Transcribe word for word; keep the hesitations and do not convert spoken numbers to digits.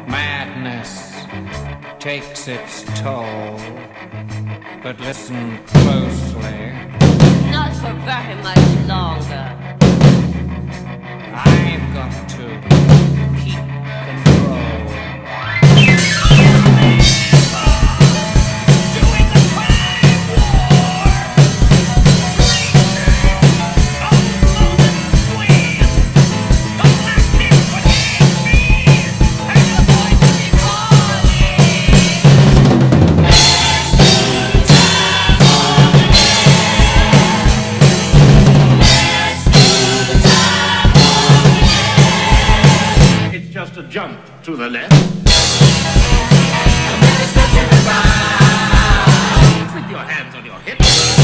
Madness takes its toll, but listen closely. Not for very much longer. I've got to keep control. Doing the crime war! Don't squeeze! Don't let this forget me! And the voice will be It's just a jump to the left. With your hands on your hips.